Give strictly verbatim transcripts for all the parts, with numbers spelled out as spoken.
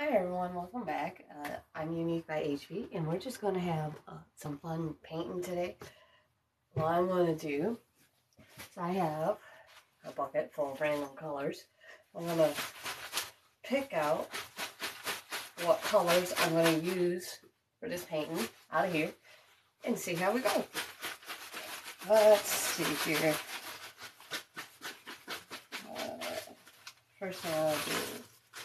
Hi everyone, welcome back. Uh, I'm Unique by H V, and we're just going to have uh, some fun painting today. What I'm going to do is I have a bucket full of random colors. I'm going to pick out what colors I'm going to use for this painting out of here and see how we go. Let's see here. Uh, first thing I'll do is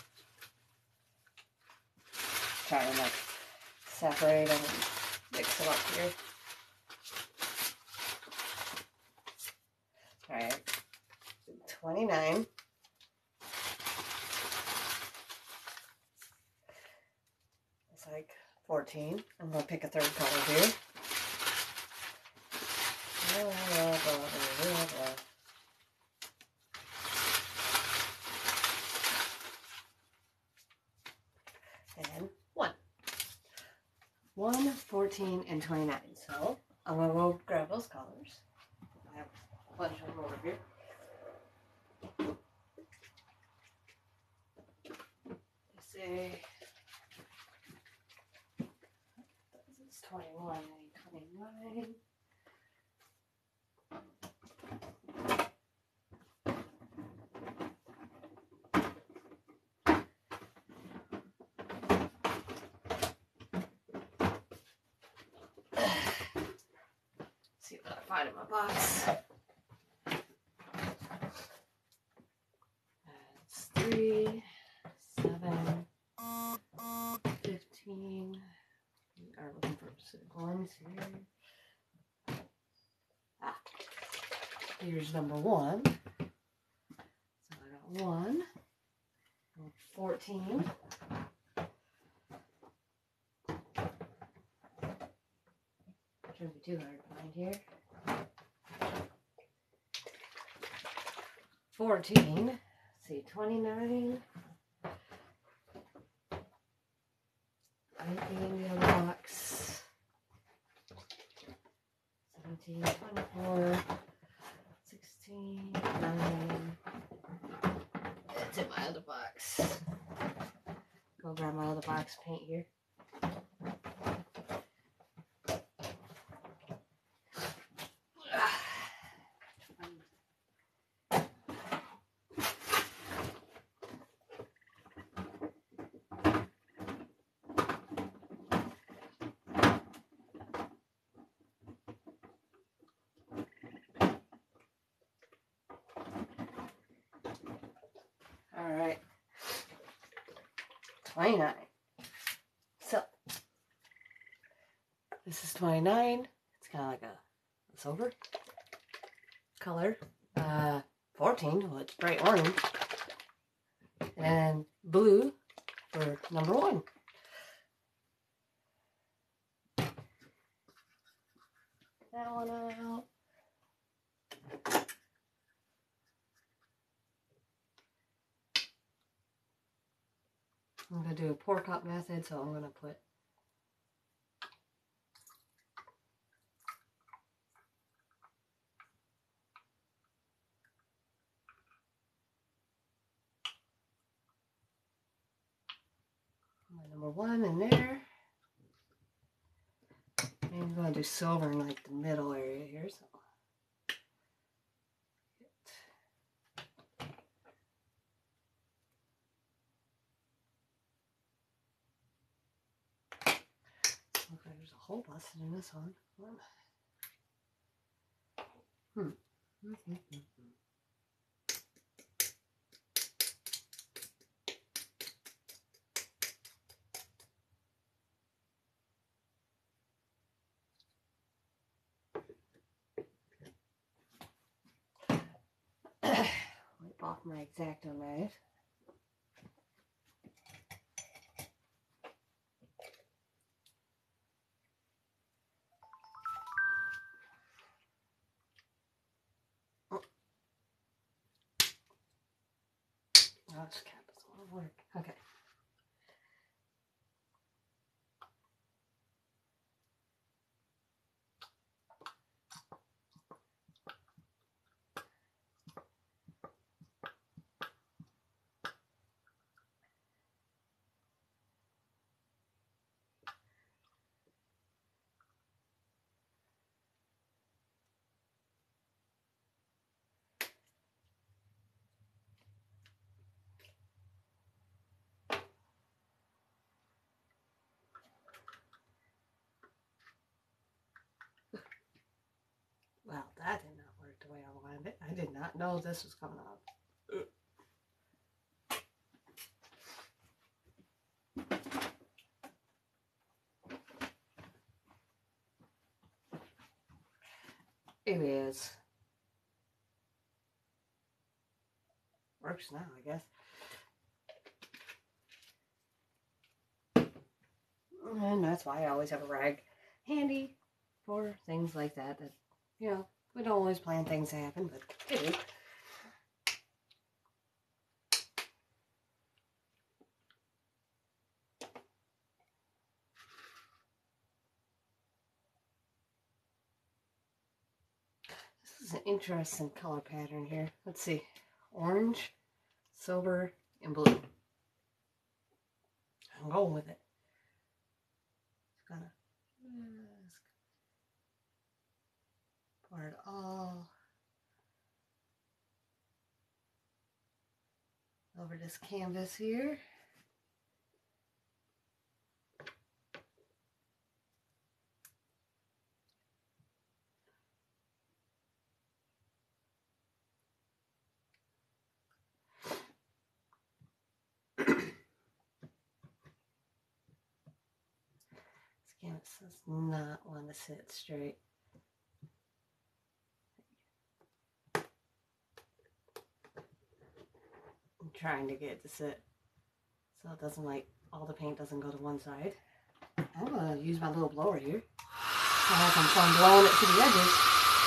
try to like separate them and mix them up here. Alright, twenty-nine. It's like fourteen. I'm going to pick a third color here. Blah, blah, blah, blah, blah. And one. one, fourteen, and twenty-nine. So I'm going to go grab those colors. I have a bunch of them over here. Let's see. This is twenty-one, I need twenty-nine. See what I find in my box. That's three, seven, fifteen. We are looking for ones here. Ah, here's number one. So I got one, fourteen. Shouldn't be too hard to find here. fourteen. Let's see, twenty-nine. nineteen in the other box. seventeen, twenty-four, sixteen, nine. It's in my other box. Go grab my other box of paint here. Alright, twenty-nine. So, this is twenty-nine. It's kind of like a, a silver color. Uh, fourteen, well, it's bright orange. And blue for number one. That one out. I'm going to do a pour cup method, so I'm going to put my number one in there. And I'm going to do silver in like the middle area here. So looks like there's a hole busted in this one. Hmm. Mm-hmm. Wipe off my X-Acto knife. Oh, this cap is a lot of work. Okay. I did not know this was coming off. It is. Works now, I guess. And that's why I always have a rag handy for things like that. That, you know, we don't always plan things to happen, but they do. This is an interesting color pattern here. Let's see. Orange, silver, and blue. I'm going with it. It's gonna pour it all over this canvas here. This canvas does not want to sit straight. I'm trying to get it to sit so it doesn't, like, all the paint doesn't go to one side. I'm going to use my little blower here. I'll have some fun blowing it to the edges.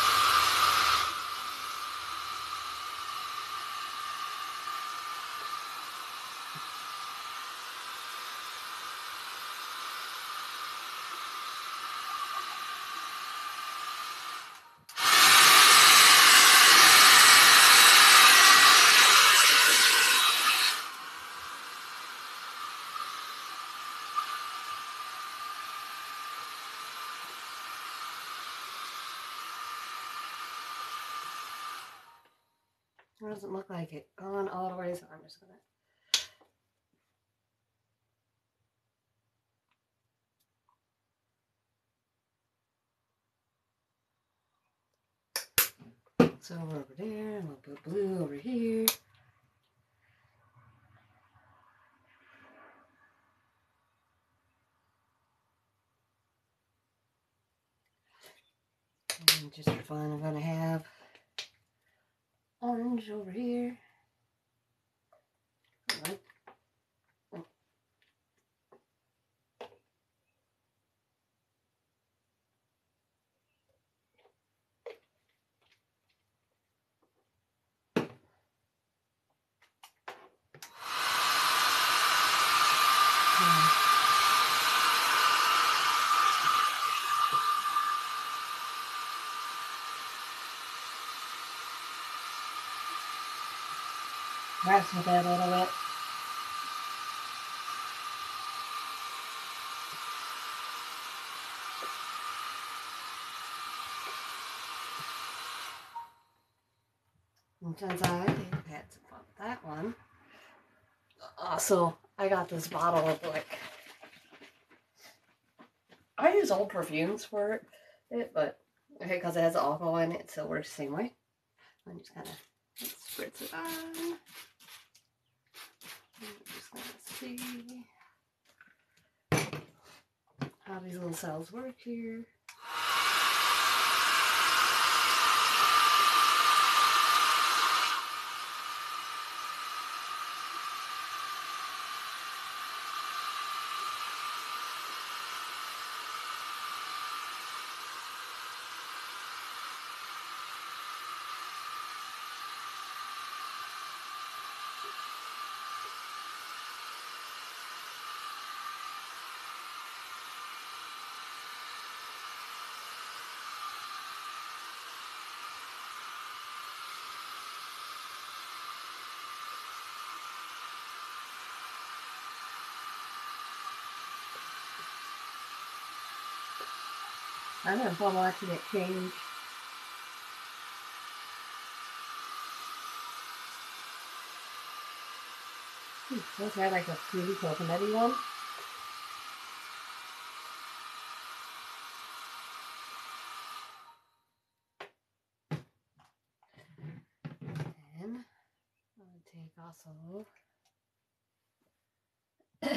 It doesn't look like it gone all the way, so I'm just gonna. Silver over there, and we'll put blue over here. And just for fun, I'm gonna have orange over here. Right. Mess with that a little bit. And since I had some fun with that one, also I got this bottle of, like, I use old perfumes for it, but okay, because it has alcohol in it, it still works the same way. I'm just kind of spritz it on. I'm just gonna see how these little cells work here. I'm gonna fun watching it change. Hmm, let's try like a fruity coconutty one. also like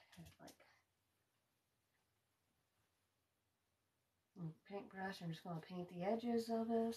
paintbrush. I'm just going to paint the edges of this.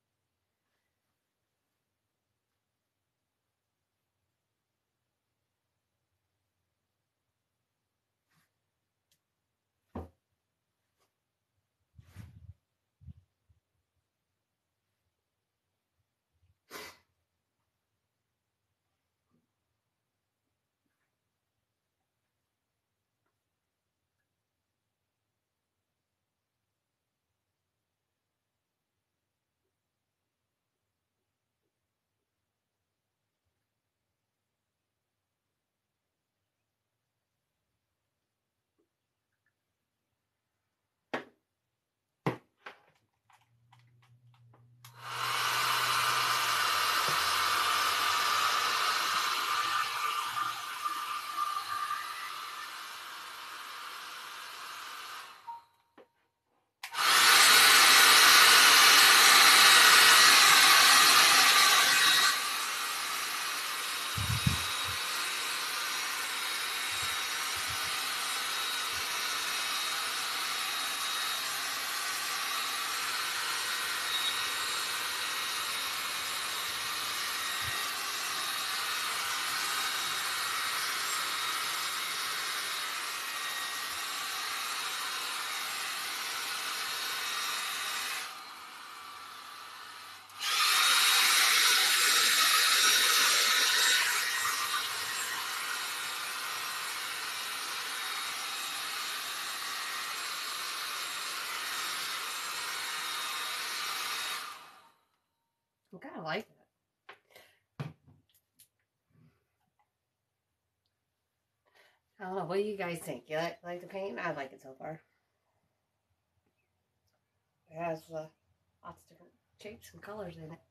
I kind of like it. I don't know. What do you guys think? You like, like the paint? I like it so far. It has uh, lots of different shapes and colors in it.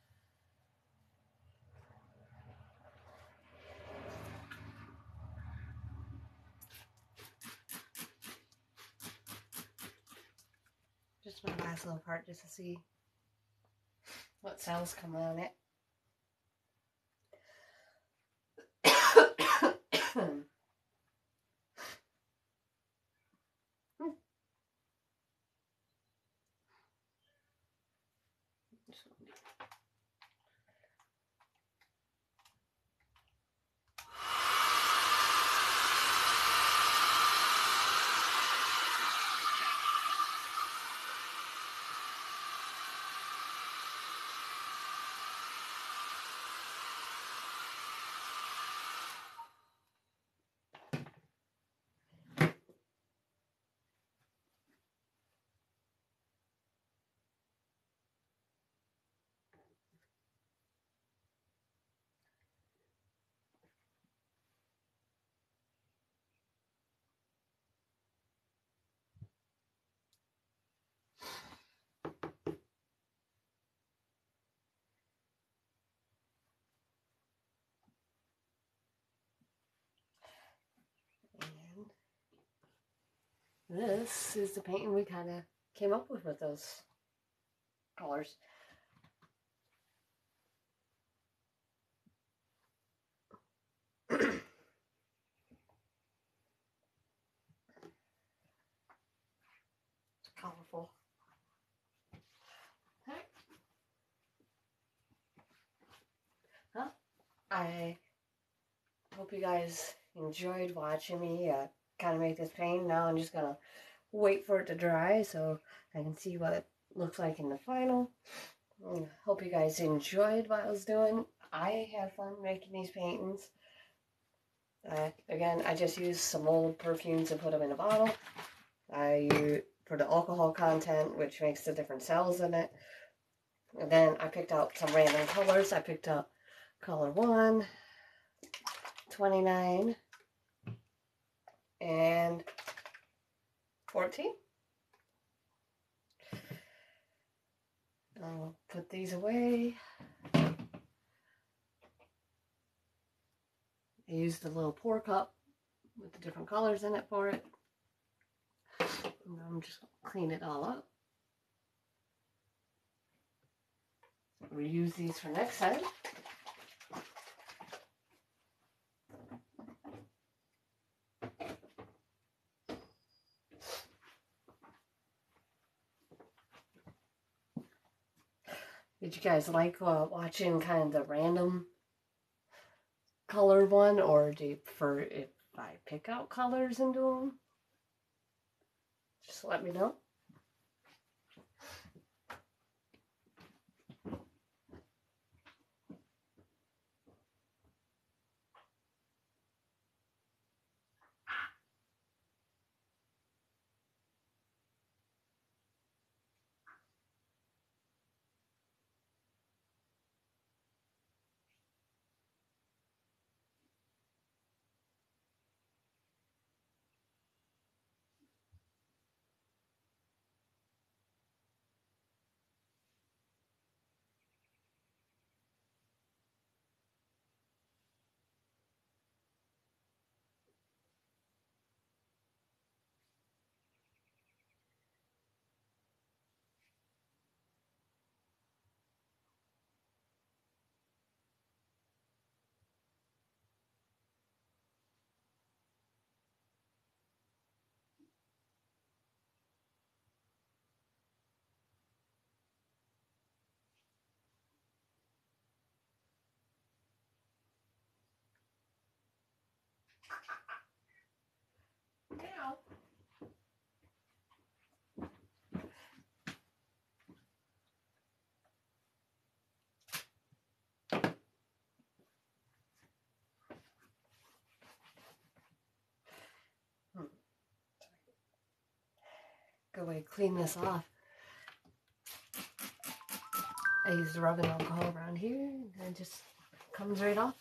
Just my last little part just to see what cells come on it. This is the painting we kind of came up with with those colors. It's colorful. Huh? I hope you guys enjoyed watching me uh, kind of make this paint. Now I'm just going to wait for it to dry so I can see what it looks like in the final. I hope you guys enjoyed what I was doing. I had fun making these paintings. Uh, again, I just used some old perfumes and put them in a bottle. I used for the alcohol content, which makes the different cells in it. And then I picked out some random colors. I picked up color one, twenty-nine, and fourteen. I'll put these away. I used a little pour cup with the different colors in it for it. And I'm just going to clean it all up. Reuse these for next time. Did you guys like uh, watching kind of the random color one, or do you prefer if I pick out colors and do them? Just let me know. Now. Hmm. Good way to clean this off. I use rubbing alcohol around here, and it just comes right off.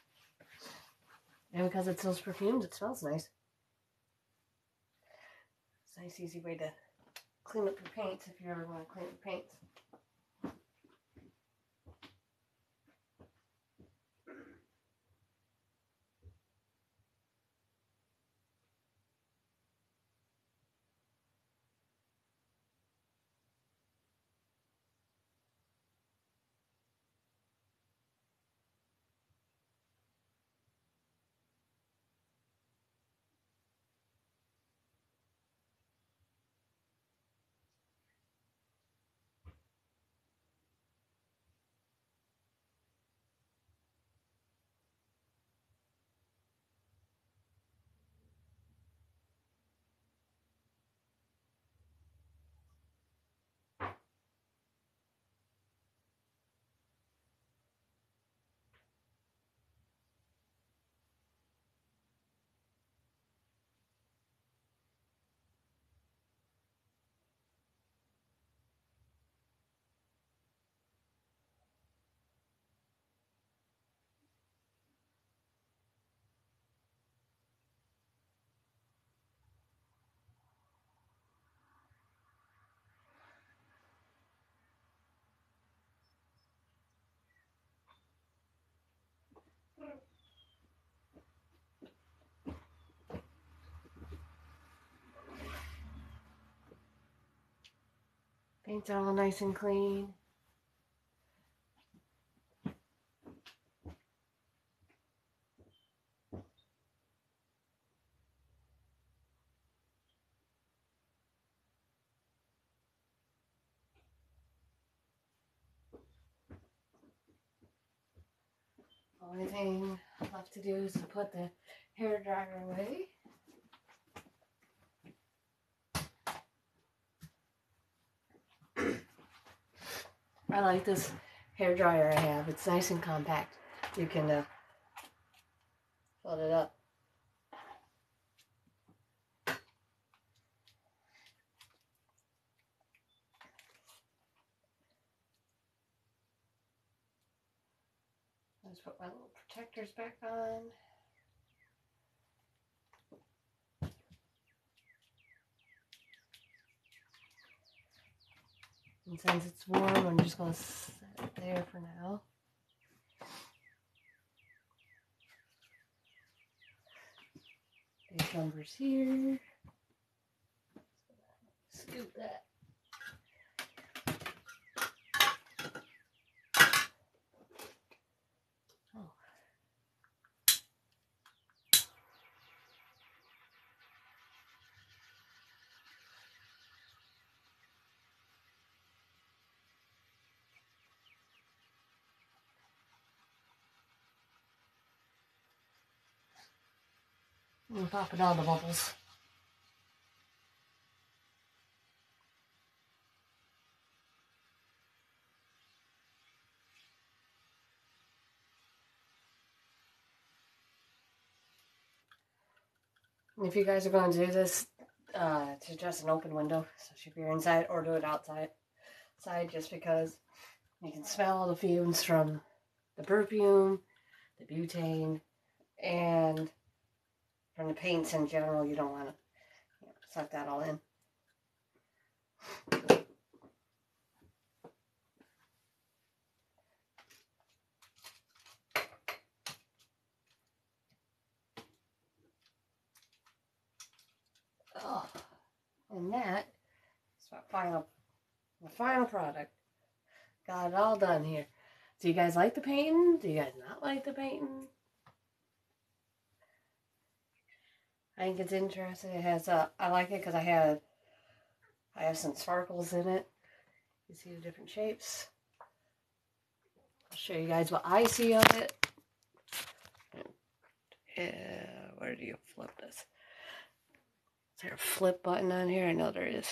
And because it smells perfumes, it smells nice. It's a nice, easy way to clean up your paints if you ever want to clean your paints. Paints are all nice and clean. Only thing left to do is to put the hair dryer away. I like this hair dryer I have. It's nice and compact. You can uh, float it up. Let's put my little protectors back on. And since it's warm, I'm just going to set it there for now. These numbers here. Scoop that. Oh. I'm popping all the bubbles. If you guys are going to do this, uh, to just an open window, so if you're inside, or do it outside, side, just because you can smell all the fumes from the perfume, the butane, and from the paints in general. You don't want to, you know, suck that all in. Oh, and that is my final, my final product. Got it all done here. Do you guys like the painting? Do you guys not like the painting? I think it's interesting. It has uh, I like it because I had, I have some sparkles in it. You see the different shapes. I'll show you guys what I see of it. Yeah, where do you flip this? Is there a flip button on here? I know there is.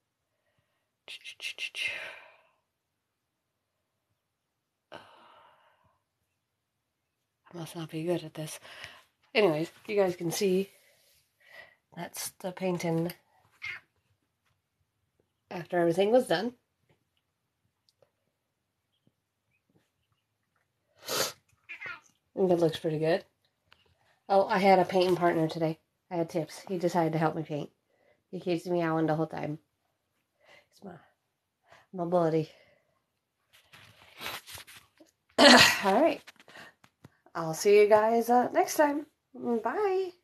I must not be good at this. Anyways, you guys can see that's the painting after everything was done. I think it looks pretty good. Oh, I had a painting partner today. I had tips. He decided to help me paint. He keeps me meowing the whole time. It's my, my buddy. Alright. I'll see you guys uh, next time. Bye.